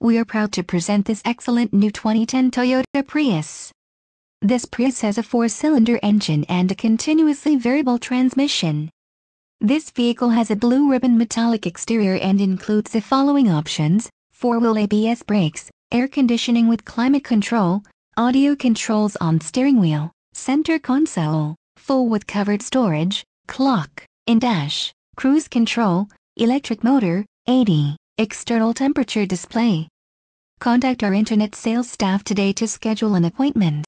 We are proud to present this excellent new 2010 Toyota Prius. This Prius has a 4-cylinder engine and a continuously variable transmission. This vehicle has a blue ribbon metallic exterior and includes the following options: 4-wheel ABS brakes, air conditioning with climate control, audio controls on steering wheel, center console, full with covered storage, clock, in-dash, cruise control, electric motor, 80, external temperature display. Contact our internet sales staff today to schedule an appointment.